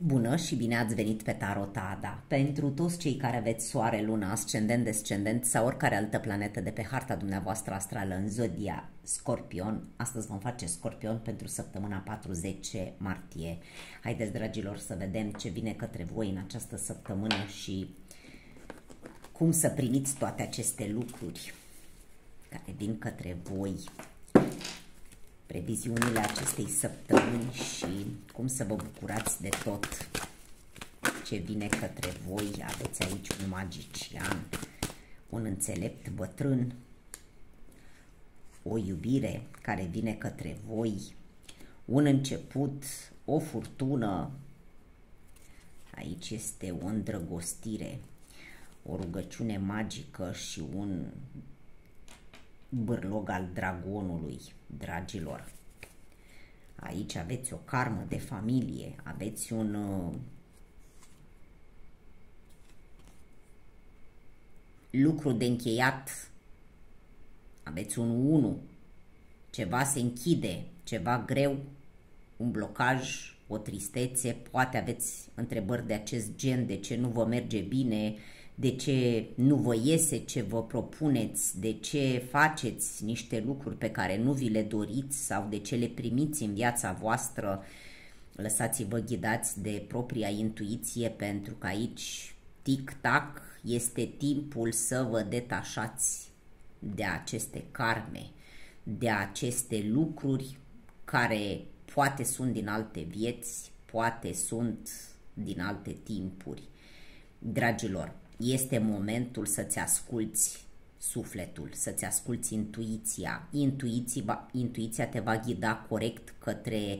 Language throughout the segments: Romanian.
Bună și bine ați venit pe Tarot Ada. Pentru toți cei care aveți soare, luna, ascendent, descendent sau oricare altă planetă de pe harta dumneavoastră astrală în zodia Scorpion, astăzi vom face Scorpion pentru săptămâna 40 martie. Haideți, dragilor, să vedem ce vine către voi în această săptămână și cum să primiți toate aceste lucruri care vin către voi. Previziunile acestei săptămâni și cum să vă bucurați de tot ce vine către voi. Aveți aici un magician, un înțelept bătrân, o iubire care vine către voi, un început, o furtună. Aici este o îndrăgostire, o rugăciune magică și un bârlog al dragonului, dragilor. Aici aveți o karmă de familie, aveți un lucru de încheiat, aveți un 1, ceva se închide, ceva greu, un blocaj, o tristețe, poate aveți întrebări de acest gen, de ce nu vă merge bine, de ce nu vă iese ce vă propuneți, de ce faceți niște lucruri pe care nu vi le doriți sau de ce le primiți în viața voastră. Lăsați-vă ghidați de propria intuiție, pentru că aici, tic-tac, este timpul să vă detașați de aceste karme, de aceste lucruri care poate sunt din alte vieți, poate sunt din alte timpuri. Dragilor, este momentul să-ți asculți sufletul, să-ți asculți intuiția. Intuiția te va ghida corect către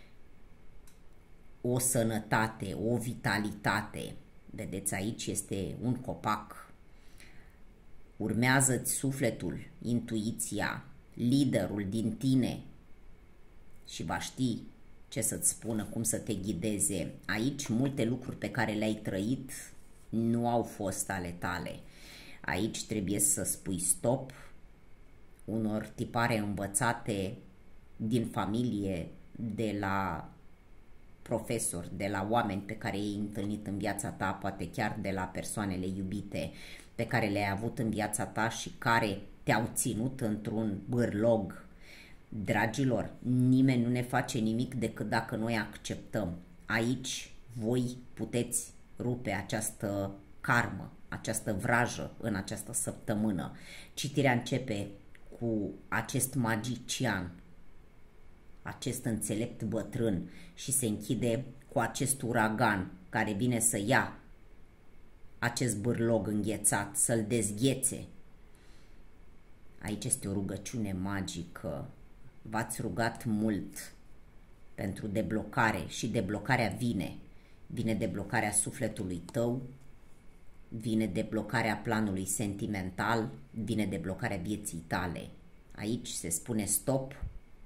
o sănătate, o vitalitate. Vedeți, aici este un copac. Urmează-ți sufletul, intuiția, liderul din tine și va ști ce să-ți spună, cum să te ghideze. Aici multe lucruri pe care le-ai trăit nu au fost ale tale. Aici trebuie să spui stop unor tipare învățate din familie, de la profesori, de la oameni pe care i-ai întâlnit în viața ta, poate chiar de la persoanele iubite pe care le-ai avut în viața ta și care te-au ținut într-un bârlog. Dragilor, nimeni nu ne face nimic decât dacă noi acceptăm. Aici voi puteți rupe această karmă, această vrajă în această săptămână. Citirea începe cu acest magician, acest înțelept bătrân și se închide cu acest uragan care vine să ia acest bârlog înghețat, să-l dezghețe. Aici este o rugăciune magică. V-ați rugat mult pentru deblocare și deblocarea vine. Vine deblocarea sufletului tău, vine deblocarea planului sentimental, vine deblocarea vieții tale. Aici se spune stop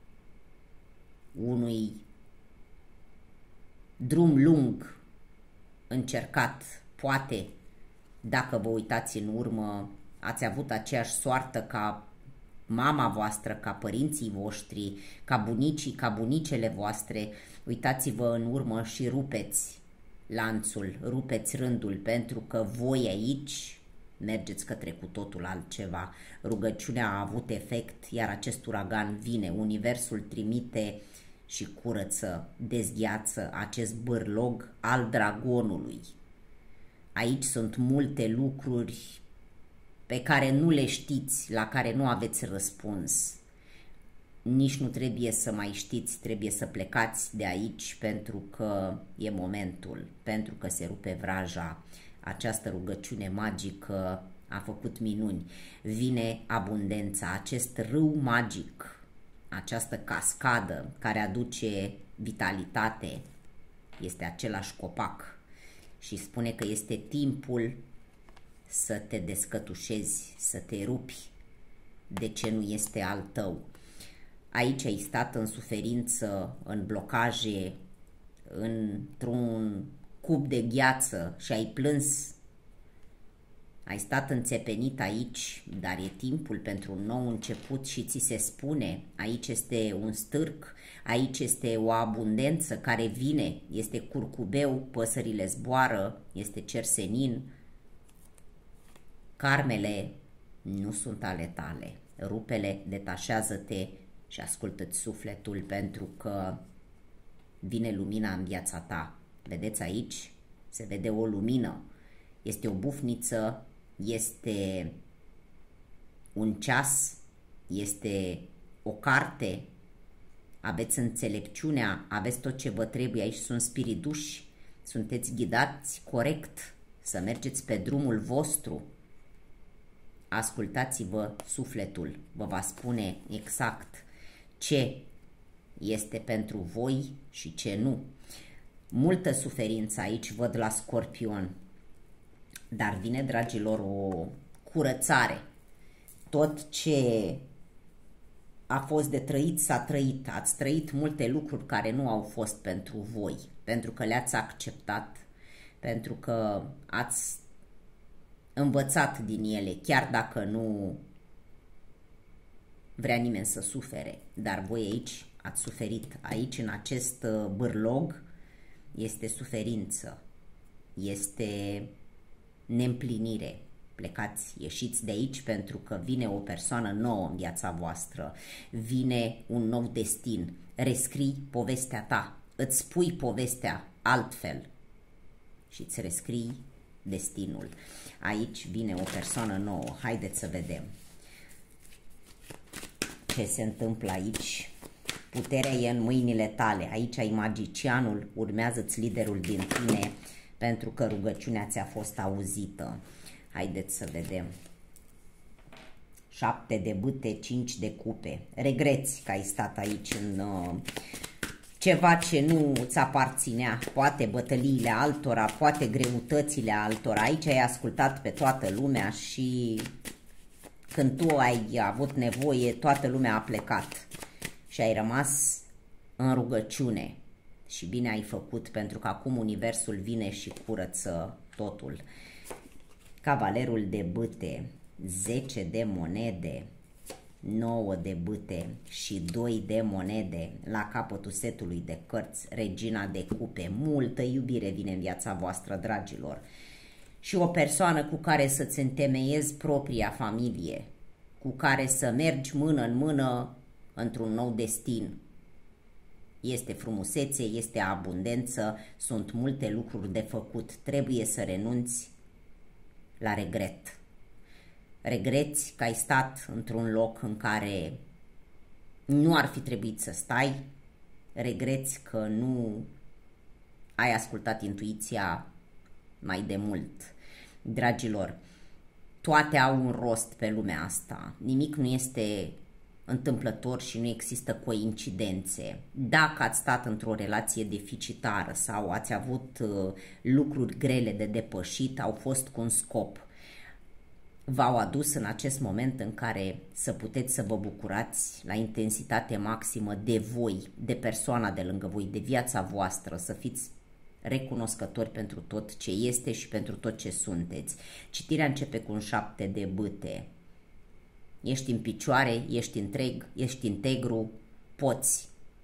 unui drum lung încercat. Poate, dacă vă uitați în urmă, ați avut aceeași soartă ca mama voastră, ca părinții voștri, ca bunicii, ca bunicele voastre. Uitați-vă în urmă și rupeți lanțul, rupeți rândul, pentru că voi aici mergeți către cu totul altceva. Rugăciunea a avut efect, iar acest uragan vine. Universul trimite și curăță, dezgheață acest bârlog al dragonului. Aici sunt multe lucruri pe care nu le știți, la care nu aveți răspuns. Nici nu trebuie să mai știți, trebuie să plecați de aici, pentru că e momentul, pentru că se rupe vraja. Această rugăciune magică a făcut minuni. Vine abundența, acest râu magic, această cascadă care aduce vitalitate, este același copac și spune că este timpul să te descătușezi, să te rupi de ce nu este al tău. Aici ai stat în suferință, în blocaje, într-un cub de gheață și ai plâns. Ai stat înțepenit aici, dar e timpul pentru un nou început și ți se spune, aici este un stârc, aici este o abundență care vine, este curcubeu, păsările zboară, este cersenin. Karmele nu sunt ale tale. Rupele, detașează-te și ascultă-ți sufletul, pentru că vine lumina în viața ta. Vedeți aici? Se vede o lumină. Este o bufniță, este un ceas, este o carte, aveți înțelepciunea, aveți tot ce vă trebuie, aici sunt spiriduși, sunteți ghidați corect să mergeți pe drumul vostru. Ascultați-vă sufletul, vă va spune exact ce este pentru voi și ce nu. Multă suferință aici văd la Scorpion, dar vine, dragilor, o curățare. Tot ce a fost de trăit s-a trăit. Ați trăit multe lucruri care nu au fost pentru voi, pentru că le-ați acceptat, pentru că ați învățat din ele, chiar dacă nu vrea nimeni să sufere. Dar voi aici ați suferit. Aici, în acest bârlog, este suferință, este neîmplinire. Plecați, ieșiți de aici, pentru că vine o persoană nouă în viața voastră, vine un nou destin. Rescrii povestea ta, îți spui povestea altfel și îți rescrii destinul. Aici vine o persoană nouă. Haideți să vedem ce se întâmplă aici. Puterea e în mâinile tale. Aici ai magicianul, urmează-ți liderul din tine, pentru că rugăciunea ți-a fost auzită. Haideți să vedem. 7 de bâte, 5 de cupe. Regreți că ai stat aici în ceva ce nu îți aparținea, poate bătăliile altora, poate greutățile altora. Aici ai ascultat pe toată lumea și când tu ai avut nevoie, toată lumea a plecat și ai rămas în rugăciune. Și bine ai făcut, pentru că acum universul vine și curăță totul. Cavalerul de bâte, 10 de monede, 9 de bâte și 2 de monede la capătul setului de cărți, regina de cupe. Multă iubire vine în viața voastră, dragilor. Și o persoană cu care să-ți întemeiezi propria familie, cu care să mergi mână în mână într-un nou destin. Este frumusețe, este abundență, sunt multe lucruri de făcut. Trebuie să renunți la regret. Regreți că ai stat într-un loc în care nu ar fi trebuit să stai. Regreți că nu ai ascultat intuiția mai de mult. Dragilor, toate au un rost pe lumea asta. Nimic nu este întâmplător și nu există coincidențe. Dacă ați stat într-o relație deficitară sau ați avut lucruri grele de depășit, au fost cu un scop. V-au adus în acest moment în care să puteți să vă bucurați la intensitate maximă de voi, de persoana de lângă voi, de viața voastră, să fiți recunoscători pentru tot ce este și pentru tot ce sunteți. Citirea începe cu un 7 de bâte. Ești în picioare, ești întreg, ești integru, poți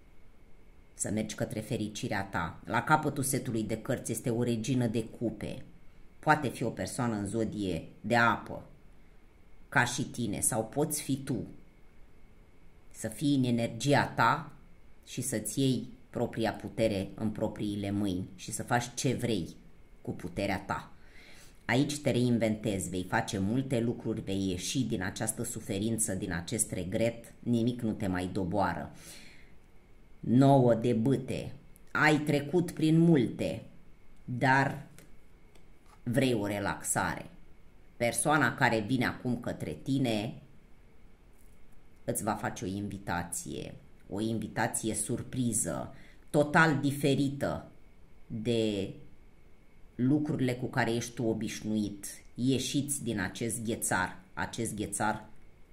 să mergi către fericirea ta. La capătul setului de cărți este o regină de cupe. Poate fi o persoană în zodie de apă, ca și tine, sau poți fi tu. Să fii în energia ta și să-ți iei propria putere în propriile mâini și să faci ce vrei cu puterea ta. Aici te reinventezi, vei face multe lucruri, vei ieși din această suferință, din acest regret, nimic nu te mai doboară. 9 de bâte, ai trecut prin multe, dar vrei o relaxare. Persoana care vine acum către tine îți va face o invitație surpriză, total diferită de lucrurile cu care ești tu obișnuit. Ieșiți din acest ghețar. Acest ghețar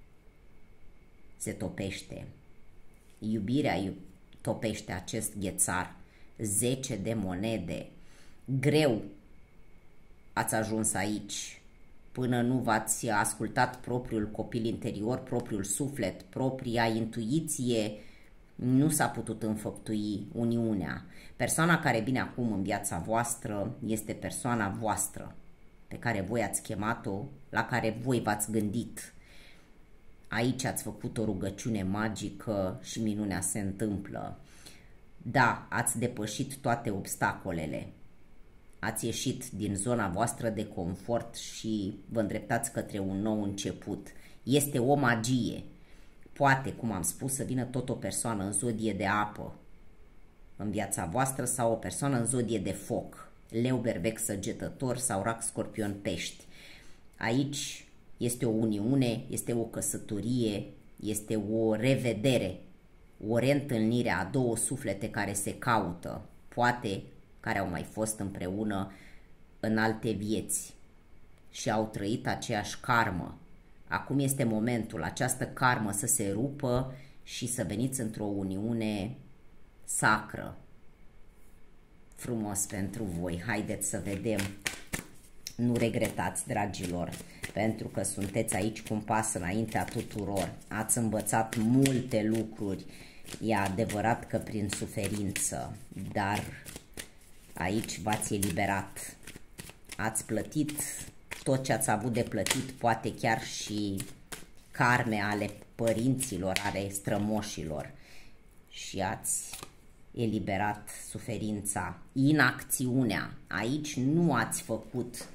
se topește. Iubirea topește acest ghețar. 10 de monede. Greu ați ajuns aici. până nu v-ați ascultat propriul copil interior, propriul suflet, propria intuiție, nu s-a putut înfăptui uniunea. Persoana care vine acum în viața voastră este persoana voastră, pe care voi ați chemat-o, la care voi v-ați gândit. Aici ați făcut o rugăciune magică și minunea se întâmplă. Da, ați depășit toate obstacolele. Ați ieșit din zona voastră de confort și vă îndreptați către un nou început. Este o magie. Poate, cum am spus, să vină tot o persoană în zodie de apă în viața voastră sau o persoană în zodie de foc, leu, berbec, săgetător sau rac, scorpion, pești. Aici este o uniune, este o căsătorie, este o revedere, o reîntâlnire a două suflete care se caută, poate care au mai fost împreună în alte vieți și au trăit aceeași karmă. Acum este momentul această karmă să se rupă și să veniți într-o uniune sacră. Frumos pentru voi. Haideți să vedem. Nu regretați, dragilor, pentru că sunteți aici cu un pas înaintea tuturor. Ați învățat multe lucruri. E adevărat că prin suferință, dar aici v-ați eliberat. Ați plătit tot ce ați avut de plătit, poate chiar și karme ale părinților, ale strămoșilor. Și ați eliberat suferința, inacțiunea. Aici nu ați făcut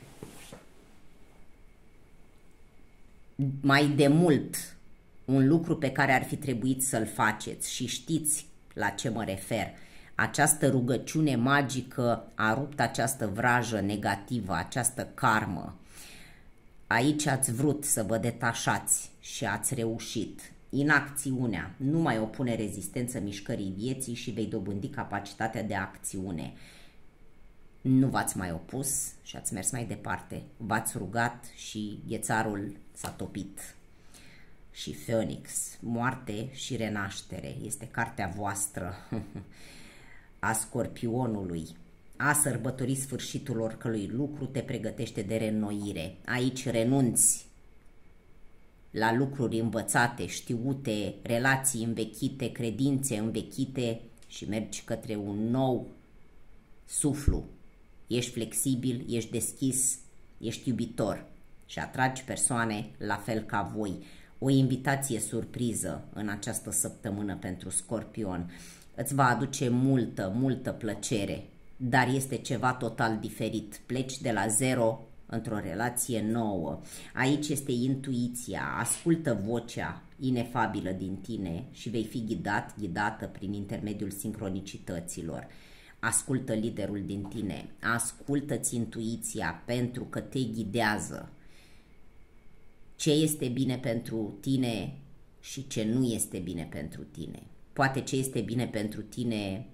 mai de mult un lucru pe care ar fi trebuit să-l faceți și știți la ce mă refer. Această rugăciune magică a rupt această vrajă negativă, această karmă. Aici ați vrut să vă detașați și ați reușit. Inacțiunea, nu mai opune rezistență mișcării vieții și vei dobândi capacitatea de acțiune. Nu v-ați mai opus și ați mers mai departe. V-ați rugat și ghețarul s-a topit. Și Phoenix, moarte și renaștere, este cartea voastră a Scorpionului. A sărbători sfârșitul oricărui lucru te pregătește de reînnoire. Aici renunți la lucruri învățate, știute, relații învechite, credințe învechite și mergi către un nou suflu. Ești flexibil, ești deschis, ești iubitor și atragi persoane la fel ca voi. O invitație surpriză în această săptămână pentru Scorpion. Îți va aduce multă plăcere, dar este ceva total diferit. Pleci de la zero într-o relație nouă. Aici este intuiția, ascultă vocea inefabilă din tine și vei fi ghidată prin intermediul sincronicităților. Ascultă liderul din tine, ascultă-ți intuiția pentru că te ghidează. Ce este bine pentru tine și ce nu este bine pentru tine. Poate ce este bine pentru tine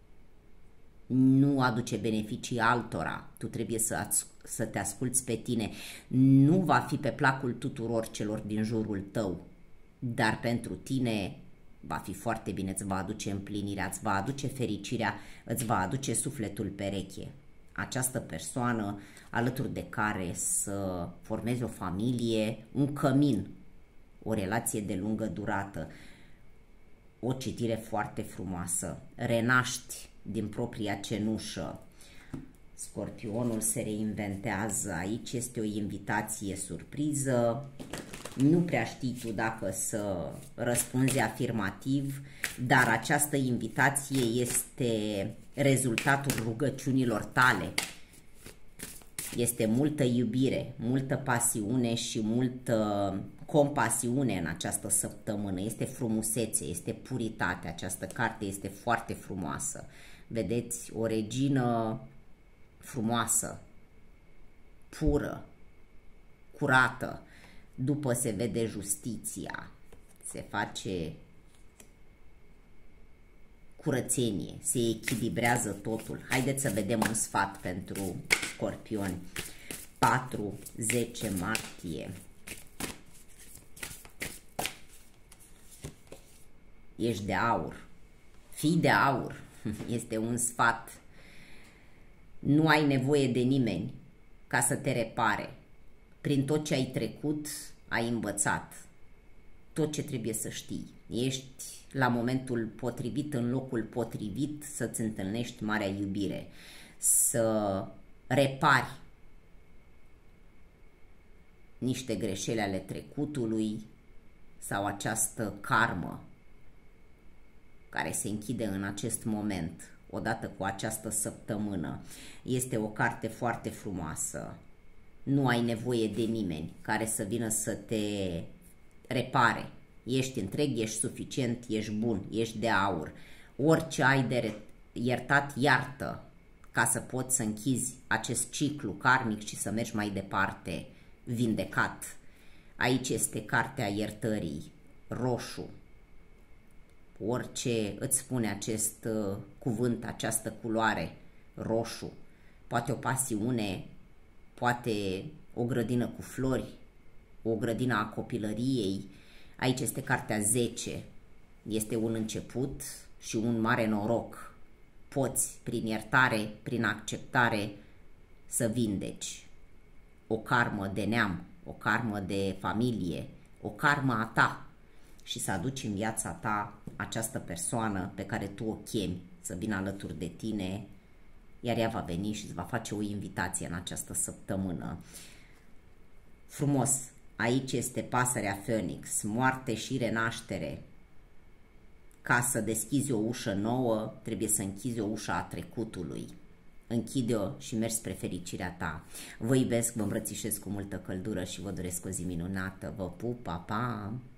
nu aduce beneficii altora, tu trebuie să te asculți pe tine. Nu va fi pe placul tuturor celor din jurul tău, dar pentru tine va fi foarte bine, îți va aduce împlinirea, îți va aduce fericirea, îți va aduce sufletul pereche. Această persoană alături de care să formezi o familie, un cămin, o relație de lungă durată, o citire foarte frumoasă, renaști din propria cenușă. Scorpionul se reinventează, aici este o invitație surpriză, nu prea știi tu dacă să răspunzi afirmativ, dar această invitație este rezultatul rugăciunilor tale. Este multă iubire, multă pasiune și multă compasiune în această săptămână. Este frumusețe, este puritate. Această carte este foarte frumoasă. Vedeți, o regină frumoasă, pură, curată. După se vede justiția, se face curățenie, se echilibrează totul. Haideți să vedem un sfat pentru Scorpioni. 4-10 martie. Ești de aur. Fii de aur. Este un sfat. Nu ai nevoie de nimeni ca să te repare. Prin tot ce ai trecut, ai învățat tot ce trebuie să știi. Ești la momentul potrivit, în locul potrivit, să-ți întâlnești marea iubire, să repari niște greșeli ale trecutului sau această karmă care se închide în acest moment, odată cu această săptămână. Este o carte foarte frumoasă. Nu ai nevoie de nimeni care să vină să te repare. Ești întreg, ești suficient, ești bun, ești de aur. Orice ai de iertat, iartă, ca să poți să închizi acest ciclu karmic și să mergi mai departe vindecat. Aici este cartea iertării, roșu. Orice îți spune acest cuvânt, această culoare, roșu, poate o pasiune, poate o grădină cu flori, o grădină a copilăriei. Aici este cartea 10, este un început și un mare noroc. Poți, prin iertare, prin acceptare, să vindeci o karmă de neam, o karmă de familie, o karmă a ta și să aduci în viața ta această persoană pe care tu o chemi să vină alături de tine, iar ea va veni și îți va face o invitație în această săptămână. Frumos! Aici este pasărea Phoenix, moarte și renaștere. Ca să deschizi o ușă nouă, trebuie să închizi o ușă a trecutului. Închide-o și mergi spre fericirea ta. Vă iubesc, vă îmbrățișez cu multă căldură și vă doresc o zi minunată. Vă pup, pa, pa!